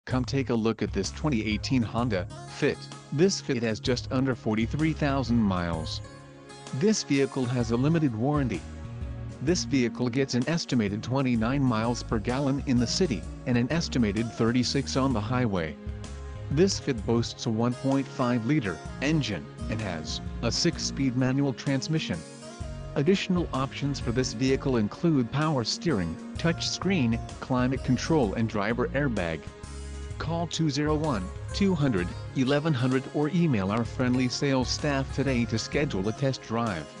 Come take a look at this 2018 Honda Fit. This Fit has just under 43,000 miles. This vehicle has a limited warranty. This vehicle gets an estimated 29 miles per gallon in the city, and an estimated 36 on the highway. This Fit boasts a 1.5-liter engine, and has a 6-speed manual transmission. Additional options for this vehicle include power steering, touchscreen, climate control and driver airbag. Call 201-200-1100 or email our friendly sales staff today to schedule a test drive.